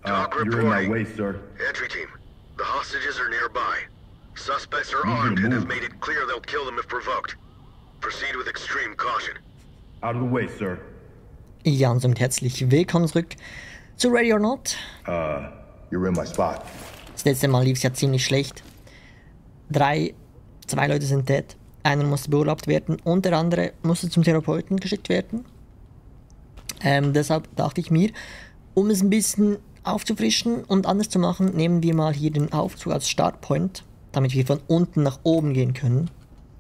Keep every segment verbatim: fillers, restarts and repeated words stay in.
Talk Uh, you're in my reporting. way, sir. Entry team, the hostages are nearby. Suspects are armed and have made it clear they'll kill them if provoked. Proceed with extreme caution. Out of the way, sir. Ja, und somit herzlich willkommen zurück zu Ready or Not. Uh, you're in my spot. Das letzte Mal lief es ja ziemlich schlecht. Drei, zwei Leute sind dead. Einer musste beurlaubt werden und der andere musste zum Therapeuten geschickt werden. Ähm, deshalb dachte ich mir, um es ein bisschen aufzufrischen und anders zu machen, nehmen wir mal hier den Aufzug als Startpoint, damit wir von unten nach oben gehen können.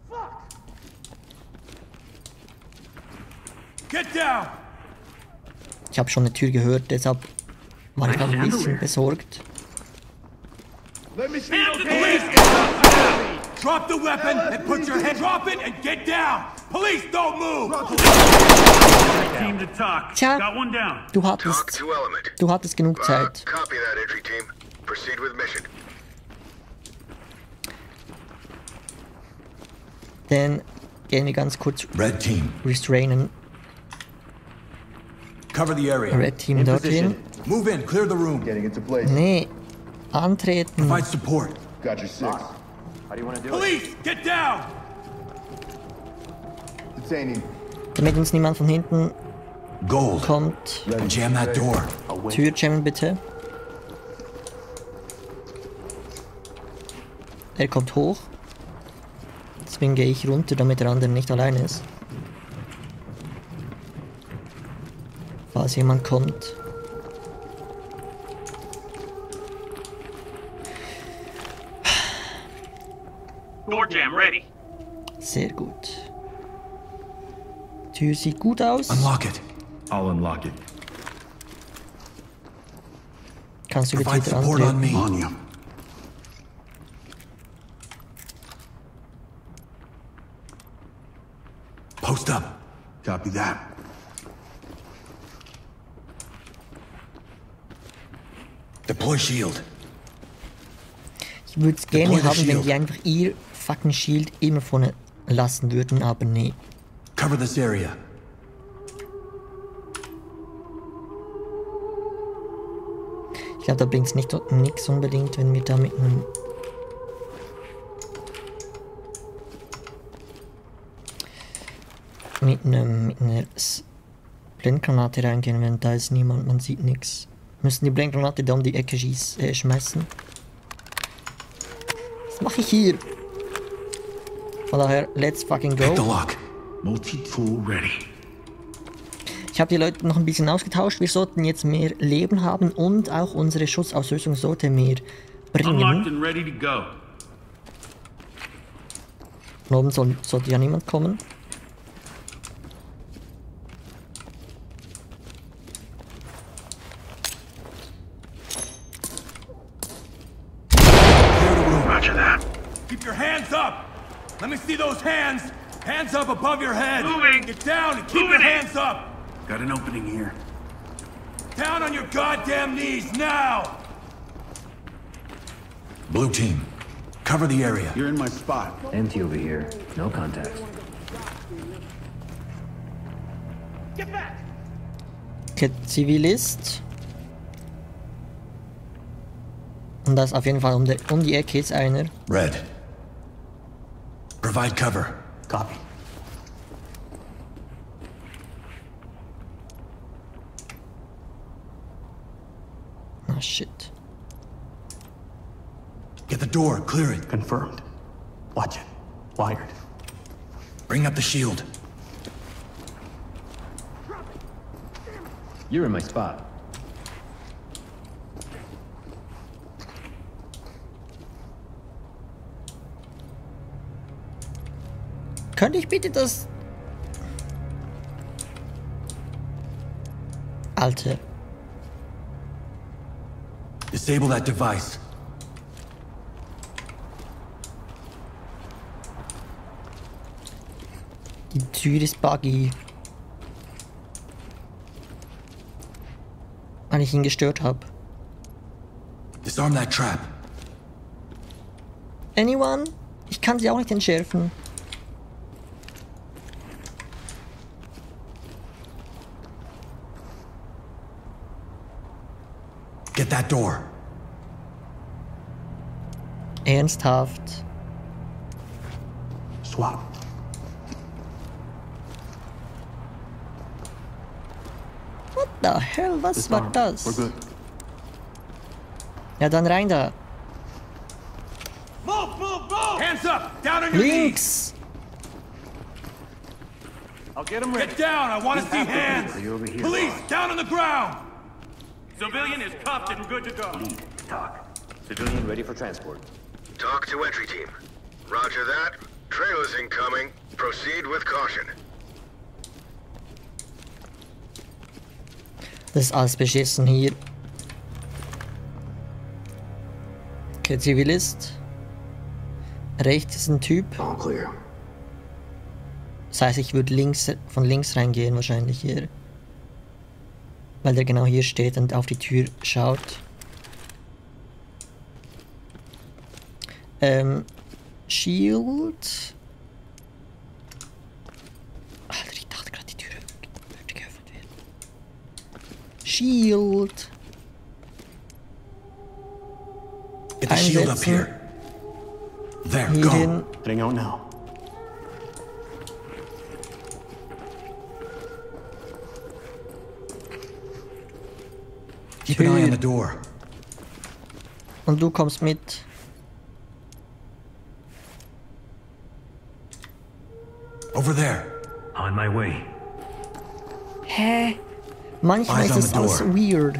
Get down! Ich habe schon eine Tür gehört, deshalb war ich noch ein bisschen besorgt. Let me see those hands! Drop the weapon and put your head. Drop it and get down! Police, don't move! Team to talk. Tja, Got one down. du Talk hattest, to Element. du hattest genug Uh, Zeit. copy that, entry team. Proceed with mission. Dann gehen wir ganz kurz Red team, restrainen. cover the area. Red Team dorthin. Move in, clear the room. Getting into place. Nee, antreten. Provide support. Got your six. Police, get down! Detaining. Damit uns niemand von hinten Gold. kommt. Jam that door. Tür jammen bitte. Er kommt hoch. Deswegen gehe ich runter, damit der andere nicht alleine ist. Falls jemand kommt. Door jam ready. Sehr gut. Tür sieht gut aus. Unlock it. I'll unlock it. Kannst du bitte Provide wieder support on antreten? me. On you. Post up. Copy that. Deploy shield. Ich würde es gerne Deploy the haben, wenn shield. die einfach ihr fucking Shield immer vorne lassen würden, aber nee. Cover this area. Ich glaube, da bringt es nicht nichts unbedingt, wenn wir da mit einem mit einem mit einer S- Blendgranate reingehen, wenn da ist niemand, man sieht nichts. Müssen die Blendgranate da um die Ecke schieß, äh, schmeißen. Was mache ich hier? Von daher, let's fucking Pick the go. lock. Multi-tool ready. Ich habe die Leute noch ein bisschen ausgetauscht. Wir sollten jetzt mehr Leben haben und auch unsere Schutzausrüstung sollte mehr Unlocked bringen. and ready to go. Von oben soll, sollte ja niemand kommen. Roger that. Keep your hands up. Let me see those hands. Hands up above your head. Moving. Get down and keep Moving your in. hands up. Got an opening here. Down on your goddamn knees now. Blue team, cover the area. You're in my spot. Empty over here. No contact. Okay, Zivilist. Und da ist auf jeden Fall um, der, um die Ecke ist einer. Red. Provide cover. Copy. Ah, shit. Get the door, clear it. Confirmed. Watch it. Wired. Bring up the shield. You're in my spot. Könnte ich bitte das... Alter. Disable that device. Die Tür ist buggy. Weil ich ihn gestört habe. Disarm that trap. Anyone? Ich kann sie auch nicht entschärfen. Get that door. Ernsthaft. Swap. What the hell? Was war Disarm. das? We're good. Ja, dann rein da. Move, move, move! Hands up! Down on your knees! Links! I'll get him ready. Get down! I want to see hands! Are you over here? Police, down on the ground! Civilian is cuffed and good to go. Lead. Talk. Civilian ready for transport. Talk to entry team. Roger that. Trailers incoming. Proceed with caution. Das ist alles beschissen hier. Okay, Zivilist. Rechts ist ein Typ. All clear. Das heißt, ich würde links, von links reingehen wahrscheinlich hier. Weil der genau hier steht und auf die Tür schaut. Ähm, Shield. Alter, ich dachte gerade, die Tür würde geöffnet werden. Shield. Get the shield up Einsetzen. here. There, Hier go. hin. Getting out now. Keep an eye on the Tür. door. Und du kommst mit. Over there. On my way. Hä? Manchmal Eyes ist on das the alles door. weird.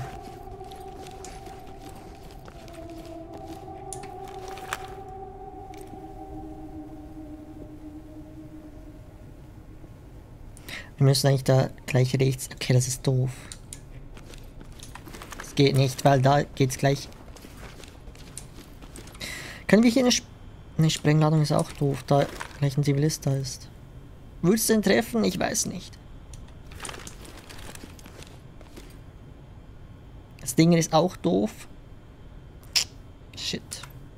Wir müssen eigentlich da gleich rechts. Okay, das ist doof. Das geht nicht, weil da geht's gleich. Können wir hier eine, Sp eine Sprengladung ist auch doof, da gleich ein Zivilist da ist. Würdest du ihn treffen? Ich weiß nicht. Das Ding ist auch doof. Shit.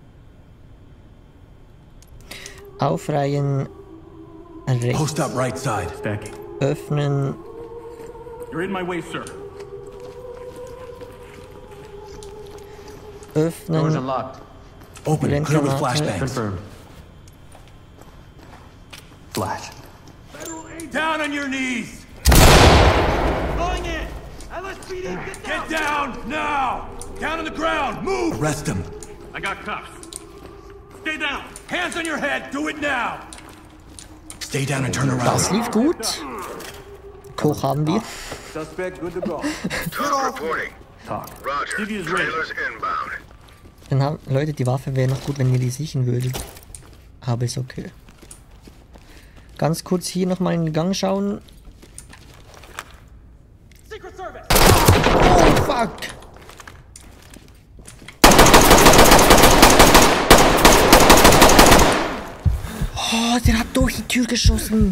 Aufreihen. Rechts. Post up right side. Stacking. Öffnen. You're in my way, sir. Doors Öffnen. unlocked. Open. Clear with Granate. flashbangs. Confirmed. Flash. Down on your knees. Going in! L S P D, get down! Get down now. Down on the ground. Move. Arrest him. I got cuffs. Stay down! Hands on your head. Do it now. Stay down and turn Das around. lief gut. Koch haben wir. Suspect good to go. Talk reporting. Talk. Roger. T V is ready. Trailers inbound. Dann haben, Leute, die Waffe wäre noch gut, wenn ihr die sichern würdet. Aber ist okay. Ganz kurz hier nochmal in den Gang schauen. Secret Service! Oh, fuck! Oh, der hat durch die Tür geschossen.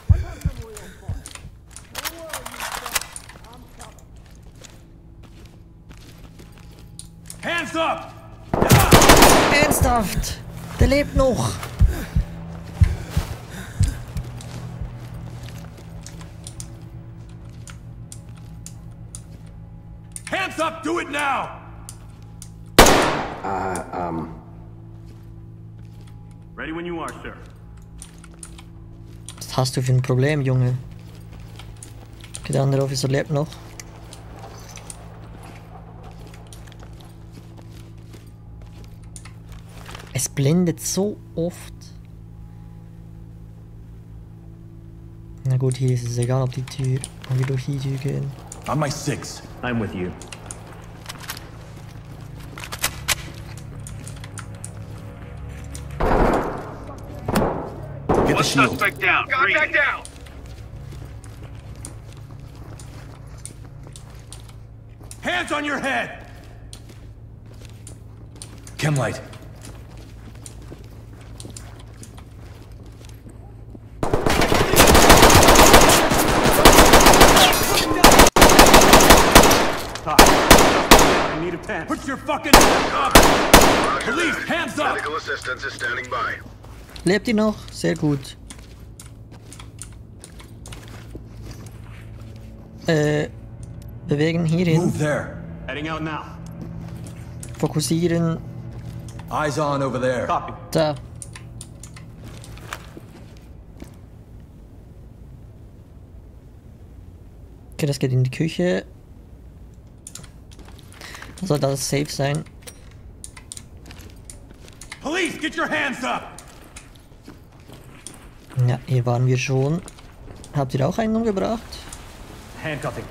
Hands up. Ernsthaft! Der lebt noch. Hands up. Do it now. Ready when you are, sir. Was hast du für ein Problem, Junge? Okay, der andere Officer lebt noch. Es blendet so oft. Na gut, hier ist es egal, ob die Tür, ob wir durch die Tür gehen. On my six. I'm with you. Get the shield. Suspect down. Contact down! Hands on your head. Chemlight. I need a pen. Put your fucking hands up. Roger Police, that. hands up. Medical assistance is standing by. Lebt ihr noch? Sehr gut. Äh, bewegen hierhin. Move there. Heading out now. Fokussieren. Eyes on over there. Copy. Da. Okay, das geht in die Küche. Soll das safe sein? Police, get your hands up! Ja, hier waren wir schon. Habt ihr auch einen umgebracht? Handcuffing.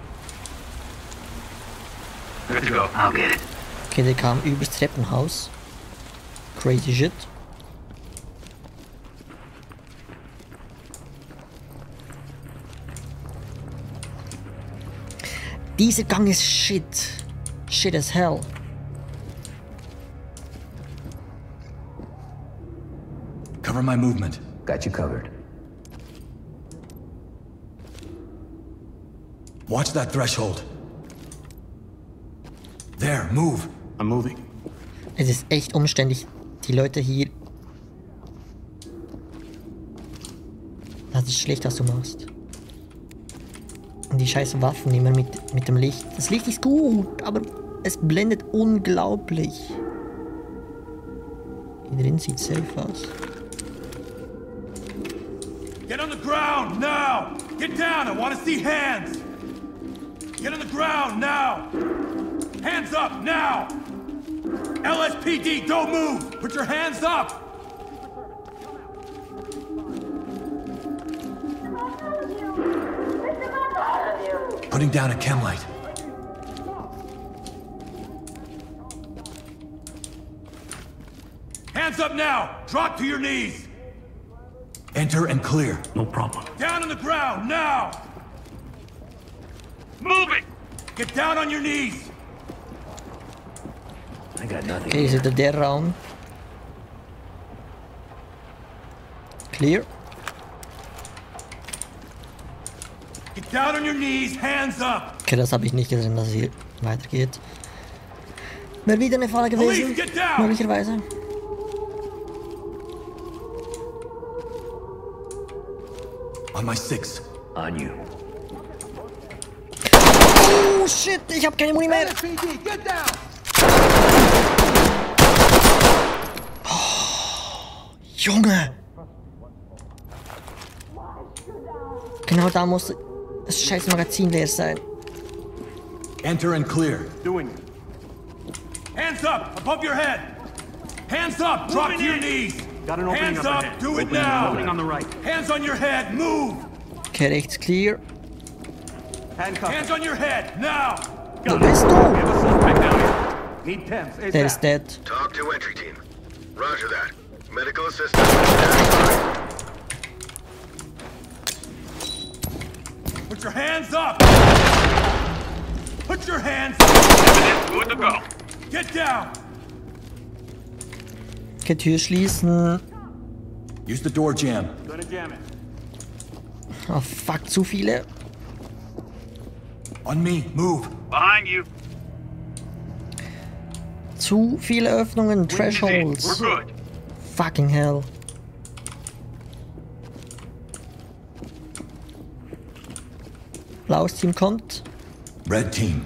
Good to go. I'll get it. Okay, der kam übers Treppenhaus. Crazy shit. Dieser Gang ist shit. Shit as hell. Cover my movement. Got you covered. Watch that threshold. There, move. I'm moving. Es ist echt umständlich, die Leute hier. Das ist schlecht, was du machst. Und die scheiß Waffen immer mit, mit dem Licht. Das Licht ist gut, aber es blendet unglaublich. Hier drin sieht safe aus. Get on the ground, now! Get down, I want to see hands! Get on the ground, now! Hands up, now! L S P D, don't move! Put your hands up! Putting down a chem light. Hands up now! Drop to your knees! Enter and clear. No problem. Down on the ground, now! Move it! Get down on your knees! I got nothing. Okay, ist wieder der Raum. Clear. Get down on your knees, hands up! Okay, das habe ich nicht gesehen, dass es hier weitergeht. Wäre wieder eine Falle gewesen. Police, get down! Möglicherweise. On my six. On you. Oh shit, ich habe keine Muni mehr. Oh, Junge. Genau da muss das scheiß Magazin leer sein. Enter and clear. Doing it. Hands up, above your head! Hands up, drop to your knees! Got an opening Hands up up, ahead. do it Opening, now! Opening on the right. Hands on your head, move! Okay, rechts clear. Handcuffing. Hands on your head, now! Wo bist We du? have a suspect down here. Need temps. Der ist ASAP. dead. Talk to entry team. Roger that. Medical assistance. Stand by. Put your hands up! Put your hands up! Evidence good to go. Get down! Okay, Tür schließen. Use the door jam. Gonna jam it. Oh fuck, zu viele. On me, move. Behind you. Zu viele Öffnungen, We're Thresholds. good. Fucking hell. Blaues Team kommt. Red team.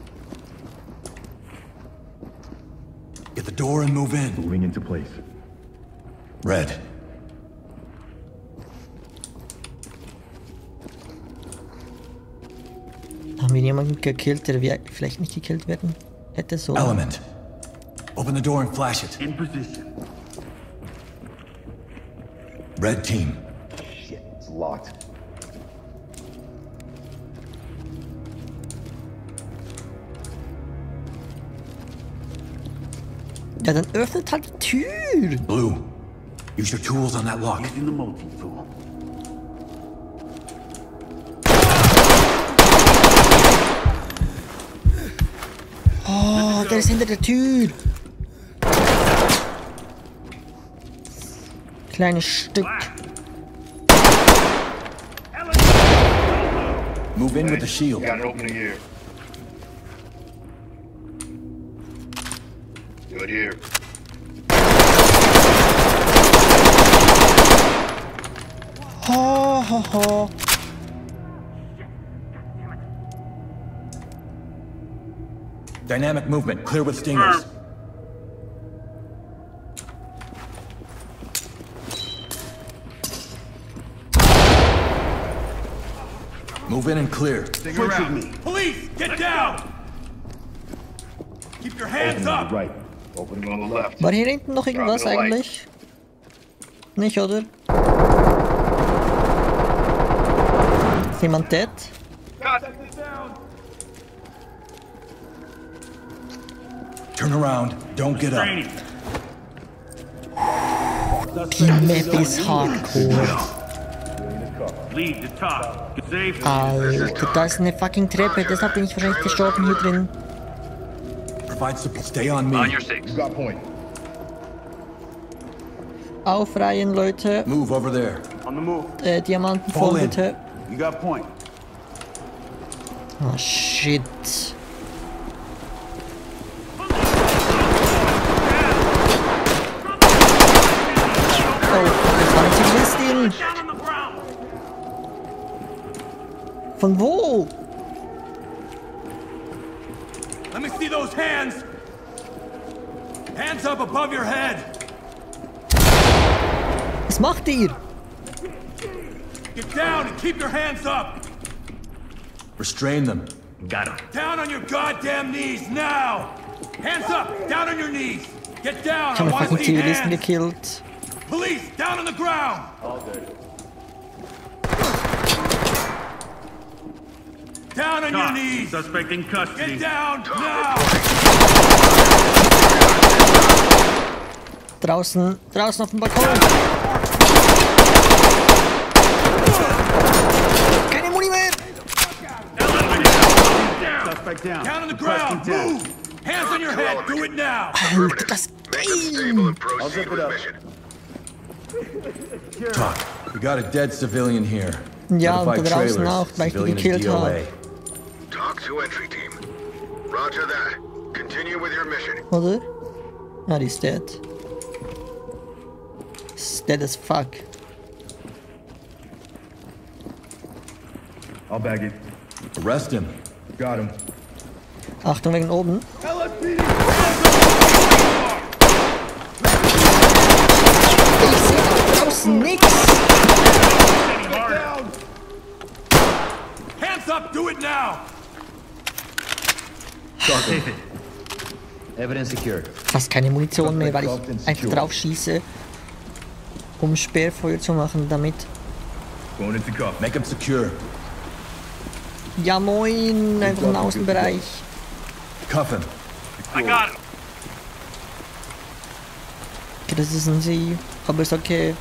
Get the door and move in. Moving into place. Red. Haben wir jemanden gekillt, der wir vielleicht nicht gekillt werden hätte? So. Element. Open the door and flash it. In position. Red team. Shit, it's locked. Ja, dann öffnet halt die Tür. Blue. Use your tools on that lock. Using the multi-tool. Oh, der ist hinter der Tür. Kleines Stück. Move in with the shield. Got an opening here. Good here. Ho, ho, ho. Dynamic movement, clear with stingers. Move in and clear. Stick around. Police, get down! Keep your hands Opening on up! the right. Opening on the left. War hier hinten noch irgendwas eigentlich? Nicht, oder? Ist jemand dead? Turn around, don't get up. Training. Die Map ist hardcore. Lead the top. Get safe. Alter, da ist eine fucking Treppe, deshalb bin ich wahrscheinlich gestorben hier drin. Provide support. Stay on me. On your six. You got point. Aufreihen, Leute. Move over there. On the move. Äh, Diamanten Fall vor, in. bitte. You got point. Oh, shit. Oh, das war eine Zivilistin. Down on the ground. Von wo? Let me see those hands! Hands up above your head! Was macht ihr? Get down and keep your hands up! Restrain them. Got him. Down on your goddamn knees now! Hands up! Down on your knees! Get down! Ich I habe want fucking to see Zivilisten hands! gekillt. Police, down on the ground! Down on your Talk. knees! Suspect in custody. Get down now! Draußen, draußen auf dem Balkon. Keine Muni mehr. Suspect down. Down on the ground! Move! Hands on your head! Do it now! Alter, das Make them stable and proceed with mission. Talk. We got a dead civilian here. Ja, und da Notify draußen trailers. auch, weil ich die Civilian is gekillt D O A. habe. Talk to entry team. Roger that. Continue with your mission. Oder? Ja, die ist dead. Ist dead as fuck. I'll bag it. Arrest him. Got him. Achtung wegen oben. Ich sehe da draußen nix. Hands up! Do it now! Safe it. Evidence secured. Fast keine Munition mehr, weil ich einfach drauf schieße, um Sperrfeuer zu machen damit. Going into cuff. Make him secure. Ja moin, einfach im Außenbereich. Cuff him. I got him. Okay, das ist ein Sie, aber ist okay.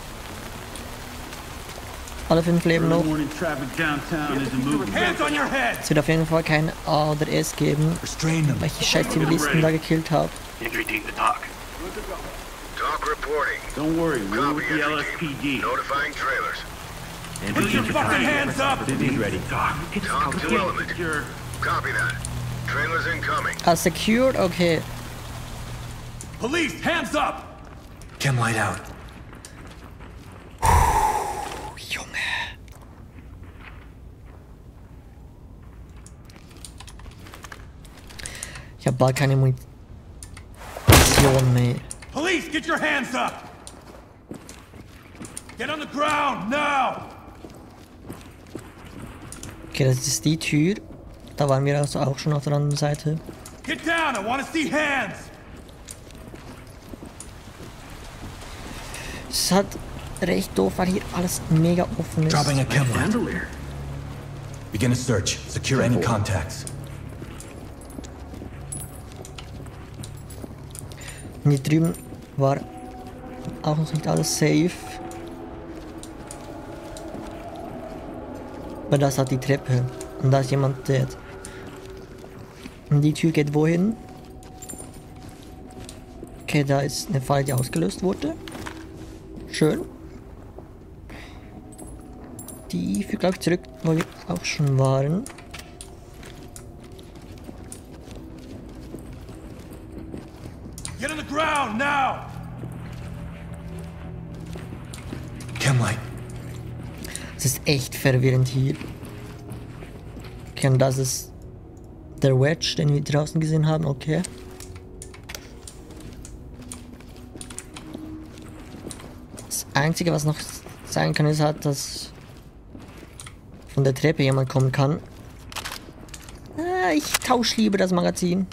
Alle fünf leben noch. Morning traffic downtown isn't moving. Hands on your head! Es wird auf jeden Fall kein A oder S geben, Restrain them. weil ich die scheiß Zivilisten da gekillt habe. Entry team to talk. Talk reporting. Don't worry, we're Copy with the L S entry P team. D. Notifying trailers. Entry Put your team to fucking train. hands up! City's ready. Talk. Talk to element. Secure. Copy that. Trailers incoming. Ah, secured? Okay. Police, hands up! Chem light out. Oh, Junge. Ich habe bald keine Munition mehr. Police, get your hands up! Get on the ground, now! Okay, das ist die Tür. Da waren wir also auch schon auf der anderen Seite. Get down, I want to see hands! Es ist halt recht doof, weil hier alles mega offen ist. Dropping a chem light. Begin a search. Secure any contacts. Und hier drüben war auch noch nicht alles safe. Aber das hat die Treppe. Und da ist jemand dead. Und die Tür geht wohin? Okay, da ist eine Falle, die ausgelöst wurde. Schön. Die führt, glaube ich, zurück, wo wir auch schon waren. Get on the ground, now! Chem light. Es ist echt verwirrend hier. Okay, und das ist Der Wedge, den wir draußen gesehen haben, okay. Das Einzige, was noch sein kann, ist halt, dass von der Treppe jemand kommen kann. Ah, ich tausche lieber das Magazin.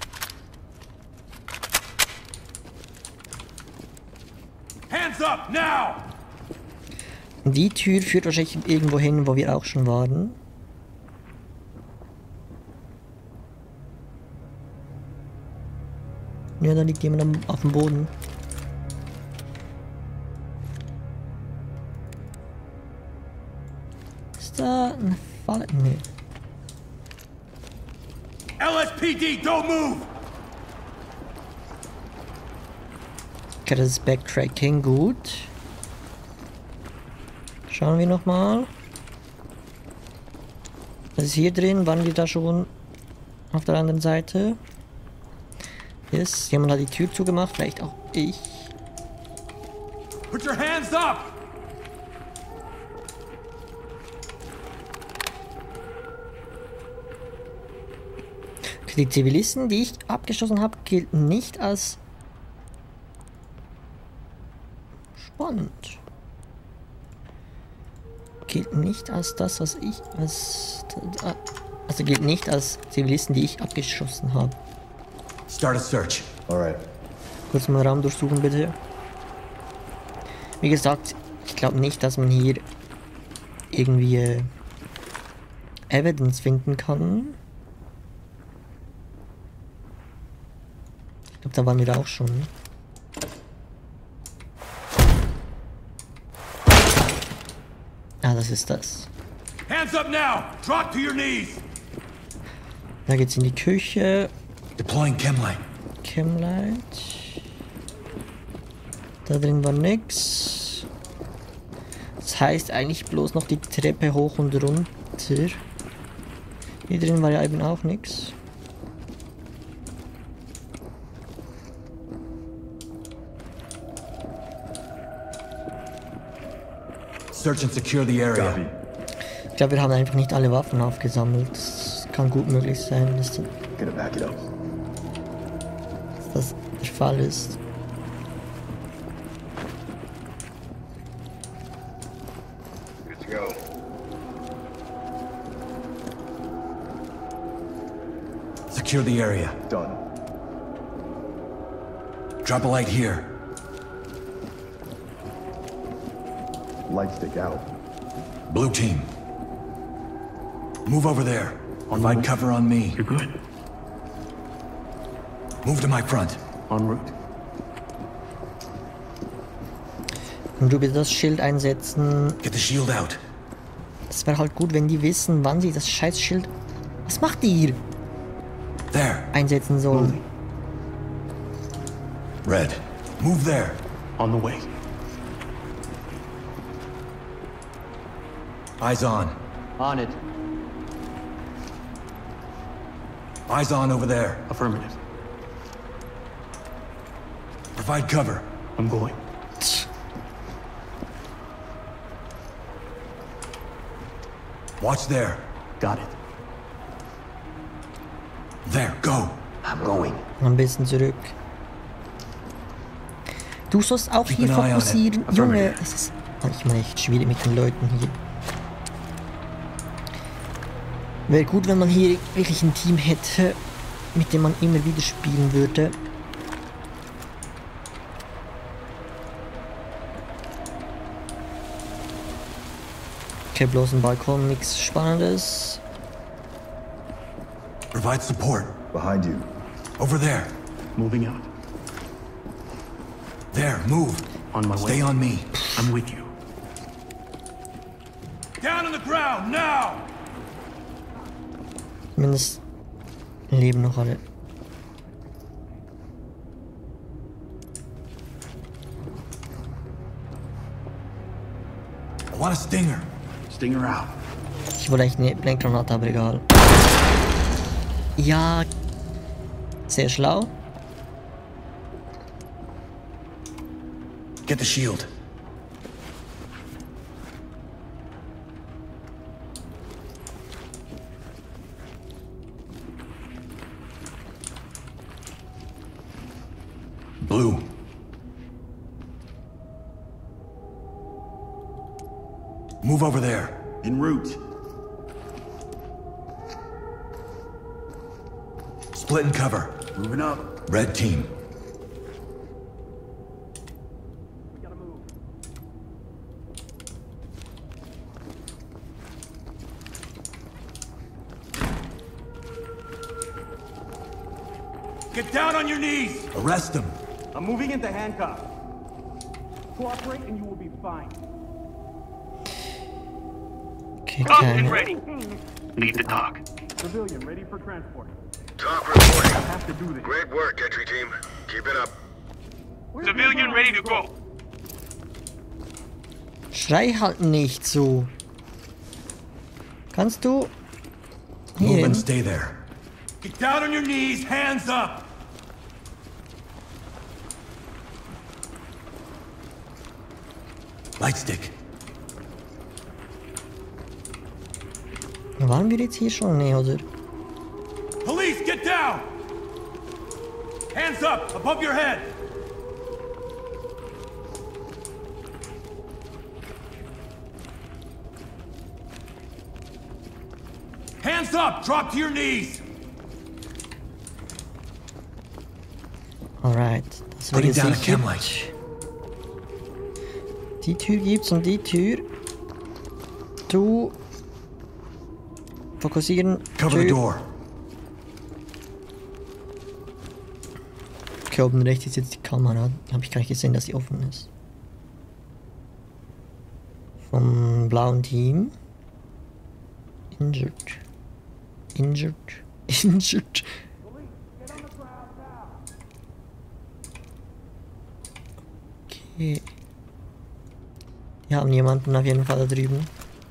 Hands up now! Die Tür führt wahrscheinlich irgendwo hin, wo wir auch schon waren. Ja, da liegt jemand am, auf dem Boden. Ist da eine Falle? Nee. L S P D, don't move! Okay, das ist Backtracking, gut. Schauen wir nochmal. Was ist hier drin? Waren wir da schon auf der anderen Seite? Yes, jemand hat die Tür zugemacht, vielleicht auch ich. Put your hands up! Okay, die Zivilisten, die ich abgeschossen habe, gelten nicht als spannend. Gilt nicht als das, was ich als also gilt nicht als Zivilisten, die ich abgeschossen habe. Start a search. Alright. Kurz mal Raum durchsuchen, bitte. Wie gesagt, ich glaube nicht, dass man hier irgendwie äh, Evidence finden kann. Ich glaube, da waren wir auch schon. Ah, das ist das. Hands up now! Drop to your knees! Da geht's in die Küche. Deploying chemlight. Chemlight. Da drin war nix. Das heißt eigentlich bloß noch die Treppe hoch und runter. Hier drin war ja eben auch nix. Search and secure the area. Copy. Ich glaube, wir haben einfach nicht alle Waffen aufgesammelt. Das kann gut möglich sein, dass Gonna back it up. das der Fall ist. Good to go. Secure the area. Done. Drop a light here. Light stick out. Blue team. Move over there. Provide cover on me. You're good. Move to my front. En route. Und du bitte das Schild einsetzen. Get the shield out. Es wäre halt gut, wenn die wissen, wann sie das scheiß Schild... Was macht die hier? There. Einsetzen sollen. Red. Move there. On the way. Eyes on. On it. Eyes on over there. Affirmative. Provide cover. I'm going. Watch there. Got it. There, go. I'm going. Ein bisschen zurück. Du sollst auch Keep hier an eye on it. fokussieren. Junge, es ist manchmal echt schwierig mit den Leuten hier. Wäre gut, wenn man hier wirklich ein Team hätte, mit dem man immer wieder spielen würde. Okay, bloß ein Balkon, nichts Spannendes. Provide support. Behind you. Over there. Moving out. There, move. On my Stay way. on me. I'm with you. Down on the ground, now! Zumindest leben noch alle. I want a stinger. Stinger out. Ich wollte eigentlich eine Blendgranate, aber egal. Ja, sehr schlau. Get the shield. Blue. Move over there. En route. Split and cover. Moving up. Red team. Get down on your knees! Arrest them. I'm moving into handcuff. Cooperate and you will be fine. Okay, Captain keine. ready. Lead the talk. Civilian ready for transport. Talk reporting. Have to do this. Great work, entry team. Keep it up. Civilian ready to go. Schrei halt nicht so. Kannst du Move hier hin? and stay there. Get down on your knees, hands up! Lightstick. Waren wir jetzt hier schon? Nee, oder? Police, get down! Hands up, above your head! Hands up, drop to your knees! Alright. Das Putting wird down a sicher. cam light. Die Tür gibt's und die Tür. Du. Fokussieren. Cover the Tür. door. Okay, oben rechts ist jetzt die Kamera. Habe ich gar nicht gesehen, dass sie offen ist. Vom blauen Team. Injured. Injured. Injured. Okay. Die haben jemanden auf jeden Fall da drüben.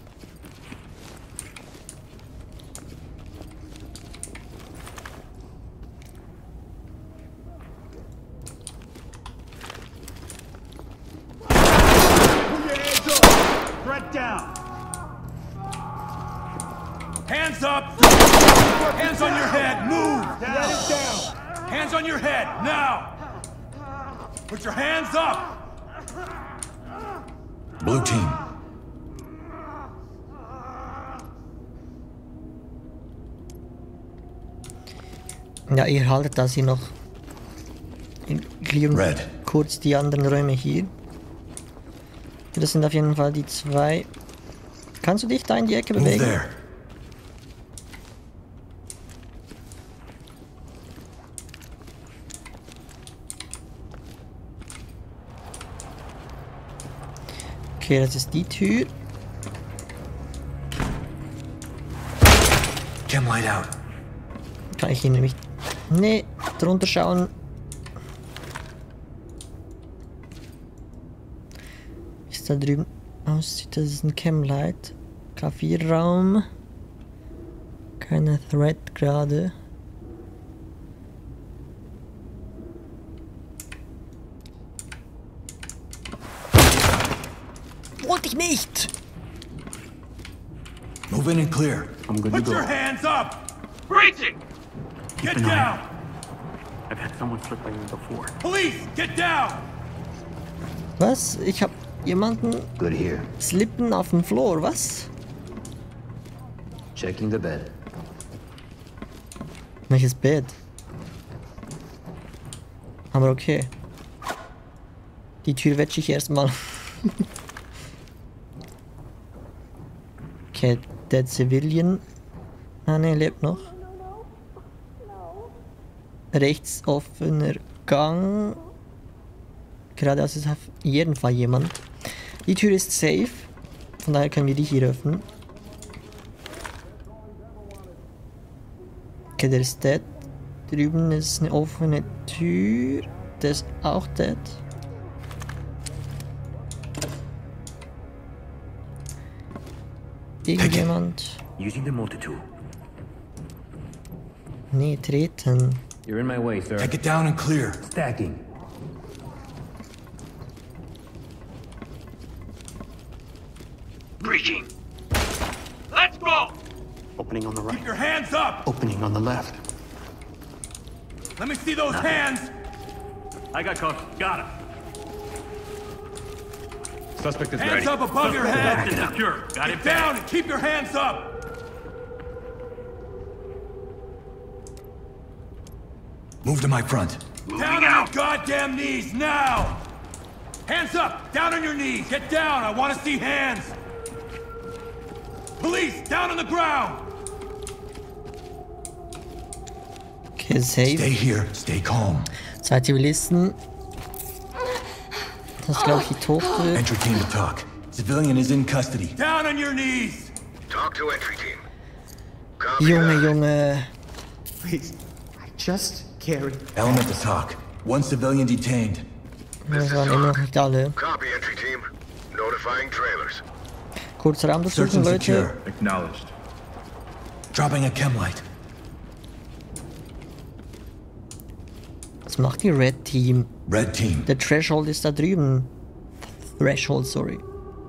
Threat down. Hands up! Hands on your head, move! Down. Hands on your head, now! Put your hands up! Blue team. Ja, ihr haltet das hier noch. Wir clearen Red. kurz die anderen Räume hier. Das sind auf jeden Fall die zwei. Kannst du dich da in die Ecke Move bewegen? there. Okay, das ist die Tür. Cam light out. Kann ich hier nämlich. Nee, drunter schauen. Ist da drüben aussieht, das ist ein Camlight. K vier Raum. Keine Threat gerade. Wollte ich nicht! Move in and clear. I'm good to Put go. your hands up! Breaching! Get an eye down! I've had someone slip by me before. Police, get down! Was? Ich hab jemanden Good here. slippen auf dem Floor, was? Checking the bed. Welches Bett? Aber okay. Die Tür wetsche ich erstmal. Okay, der Civilian. Ah ne, lebt noch. Rechts offener Gang. Geradeaus ist auf jeden Fall jemand. Die Tür ist safe. Von daher können wir die hier öffnen. Okay, der ist dead. Drüben ist eine offene Tür. Der ist auch dead. Irgendjemand. Using the multi-tool. Nee, treten. You're in my way, sir. Take it down and clear. Stacking. Breaching! Let's go! Opening on the right. Keep your hands up! Opening on the left. Let me see those hands! I got cover. Got him. Suspect is Hands ready. up above your Back head! and secure. Got Get it down down. and keep your hands up! Move to my front. Down on your goddamn knees now! Hands up! Down on your knees! Get down! I want to see hands! Police! Down on the ground! Okay, safe. Stay here. Stay calm. Zwei Zivilisten. Das ist, glaube ich, die Tochter. Entry team to talk. Civilian is in custody. Down on your knees! Talk to entry team. Copy Junge, that. Junge. Please, I just carried. Element to talk. One civilian detained. Das waren immer noch nicht alle. Copy, entry team. Notifying trailers. Kurze Search Raumdurchsuchung, and Leute. secure. Acknowledged. Dropping a chem light. Was macht die Red Team? Red team. Der Threshold ist da drüben. Threshold, sorry.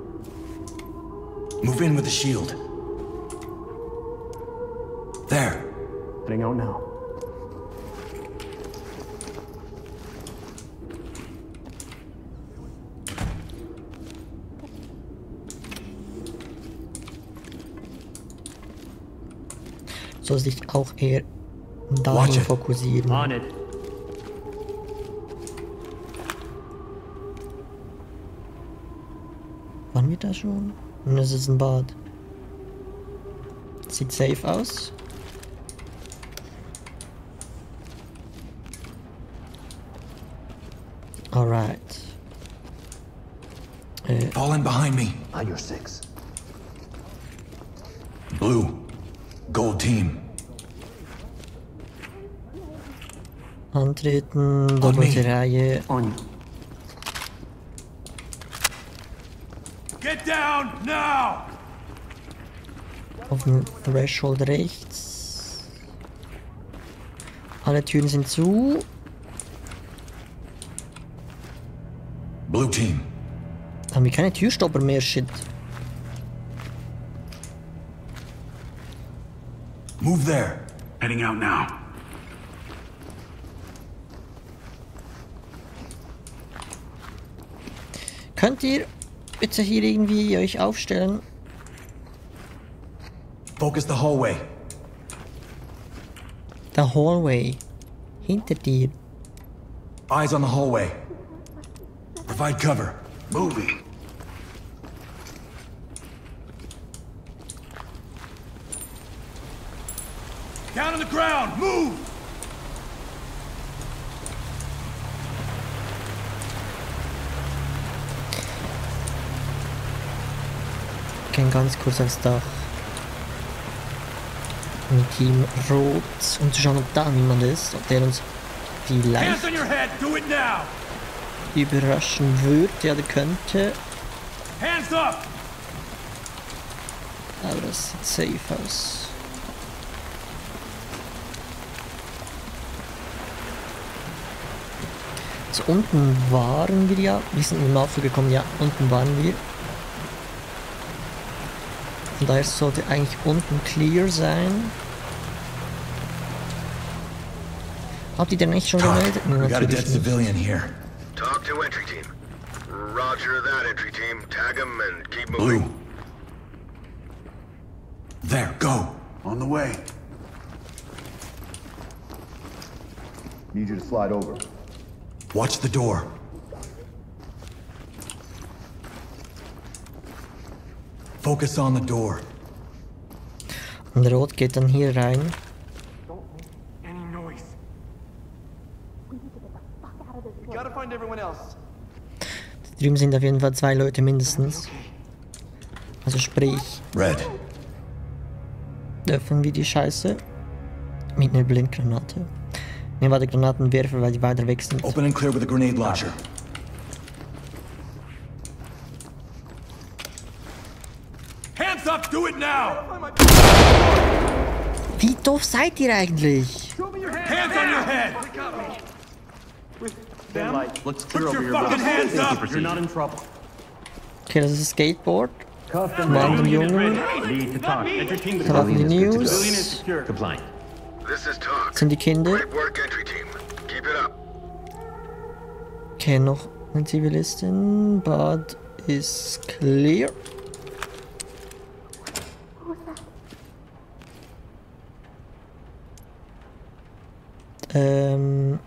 Move in with the shield. There. Heading out now. Soll sich auch eher Watch dahin it. fokussieren. On it. Waren wir da schon? Und das ist ein Bad. Sieht safe aus. Alright. Äh, Fall in behind me. On your six. Blue. Gold team. antreten, doppelte Reihe. On you. Get down now! Auf dem Threshold rechts. Alle Türen sind zu. Blue team. Haben wir keine Türstopper mehr, shit. Move there. Heading out now. Könnt ihr bitte hier irgendwie euch aufstellen? Focus the hallway. The hallway. Hinter dir. Eyes on the hallway. Provide cover. Moving. Down on the ground! Move! Ich gehe ganz kurz aufs Dach. Mit Team Rot, um zu schauen, ob da niemand ist, ob der uns Hands vielleicht on your head! Do it now! überraschen würde oder könnte. Hands up! Aber das sieht safe aus. So, unten waren wir ja. Wir sind im Nachflug gekommen, ja, unten waren wir. Von daher sollte eigentlich unten clear sein. Habt ihr denn nicht schon Talk. gemeldet? Nee, We got a dead natürlich nicht. civilian here. Talk to entry team. Roger that, entry team. Tag him and keep moving. Blue. There, go. On the way. Need you to slide over. Watch the door. Focus on the door. Und Rot geht dann hier rein. Any noise. We gotta find everyone else. Da drüben sind auf jeden Fall zwei Leute mindestens. Also sprich, Red. öffnen wir die Scheiße mit einer Blindgranate. Nehmen wir die Granatenwerfer, weil die weiter weg sind. Open and clear with a grenade launcher. Hands up! Do it now! Wie doof seid ihr eigentlich? Hands on your head! Let's Put your fucking hands up! You're not in trouble. Okay, das ist das Skateboard. Von einem Jungen. Lead to talk. Enter team Da laufen die Civilian is News. secure. Compliant. This is talk. Das sind die Kinder. Great work, entry team. Keep it up. Okay, noch eine Zivilistin. Bad is clear. Ähm.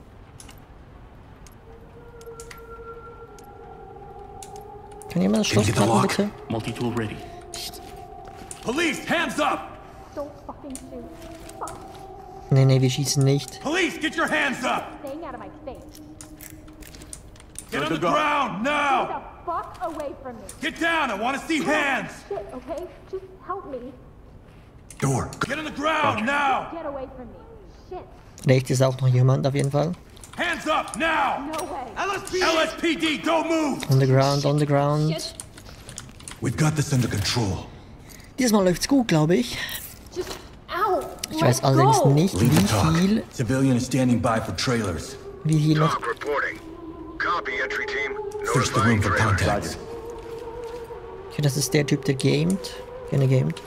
Kann jemand das Schloss knacken, bitte? Multi-tool ready. Police, hands up! Don't fucking shoot. Fuck. Nee, nee, wir schießen nicht. Police, get your hands up! Staying out of my face. Get on the ground, Get now! the fuck away from me. Get down, I want to see hands! Shit, okay? Just help me. Door. Get on the ground, now! Get away from me. Shit. Rechts ist auch noch jemand auf jeden Fall. Hands up, now! No way. L S P D, don't move! On the ground, on the ground. Shit. We've got this under control. Diesmal läuft's gut, glaube ich. Just ow. Ich weiß allerdings nicht, Lead the wie talk. viel Civilian is standing by for trailers. wir hier noch... Talk reporting. Copy, entry team. Search the room Notifying for trailers. contacts. Okay, das ist der Typ, der gamet. Gerne gamet.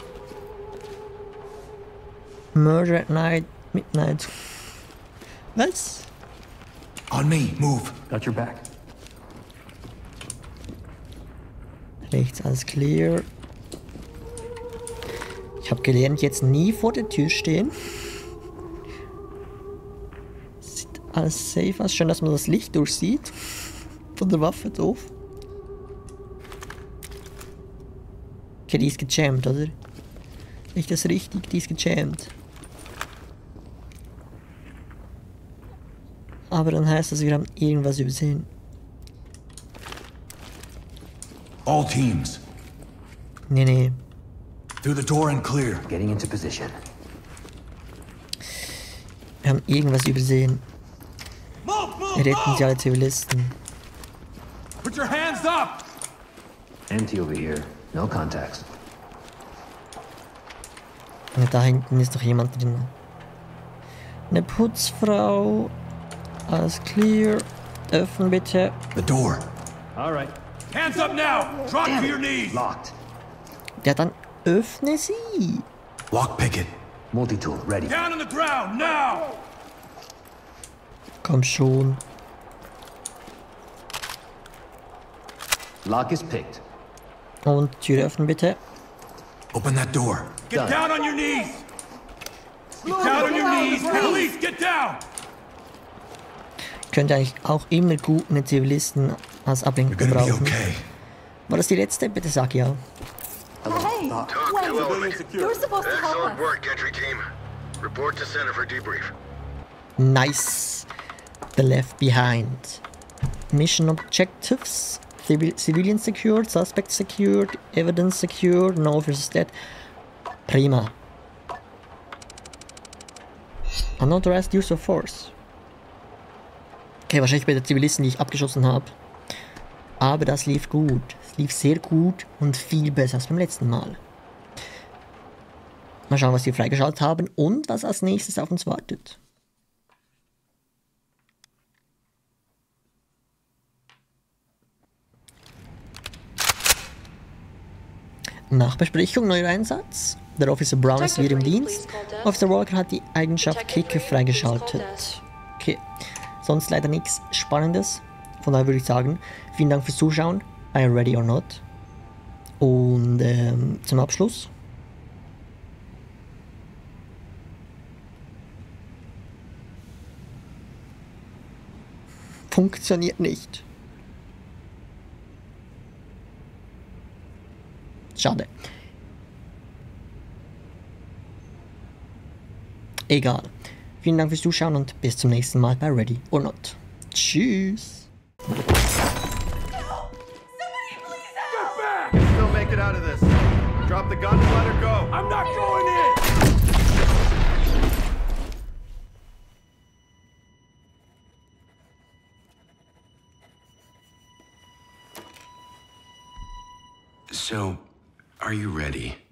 Murder at night, midnight. Was? On me, move. Got your back. Rechts alles clear. Ich habe gelernt, jetzt nie vor der Tür stehen. Sieht alles safe aus. Schön, dass man das Licht durchsieht. Von der Waffe doof. Okay, die ist gejammt, oder? Nicht das richtig, die ist gejammt. Aber dann heißt das, wir haben irgendwas übersehen. All teams. Nee, nee. Through the door and clear. Getting into position. Wir haben irgendwas übersehen. Move, move, Retten move! Sie alle Zivilisten. Put your hands up! Empty over here. No contacts. Ja, da hinten ist doch jemand drin. Eine Putzfrau. Alles clear. Öffnen bitte. The door. All right. Hands up now! Drop to your knees! Locked. Ja, dann öffne sie. Lockpick it. Multi-tool ready. Down on the ground, now! Komm schon. Lock is picked. Und Tür öffnen bitte. Open that door. Get Done. down on your knees! Get down on your knees! Police, get down! Könnte eigentlich auch immer gut eine Zivilisten als You're Ablenkung gonna be brauchen. okay. War das die letzte? Bitte sag ja. Hey, Talk to wait. element. You were supposed to help Excellent us. work, entry team. Report to center for debrief. Nice. The left behind. Mission objectives. Civil civilian secured, suspect secured, evidence secured, no versus dead. Prima. Unauthorized use of force. Okay, wahrscheinlich bei der Zivilisten, die ich abgeschossen habe. Aber das lief gut. Es lief sehr gut und viel besser als beim letzten Mal. Mal schauen, was wir freigeschaltet haben und was als nächstes auf uns wartet. Nachbesprechung, neuer Einsatz. Der Officer Brown ist wieder im Dienst. Officer Walker hat die Eigenschaft Kicker freigeschaltet. Okay, sonst leider nichts Spannendes. Von daher würde ich sagen, vielen Dank fürs Zuschauen. Are you ready or not? Und ähm, zum Abschluss. Funktioniert nicht. Schade. Egal. Vielen Dank fürs Zuschauen und bis zum nächsten Mal bei Ready or Not. Tschüss. Still make it out of this. Drop the gun and let her go. I'm not going in! So, are you ready?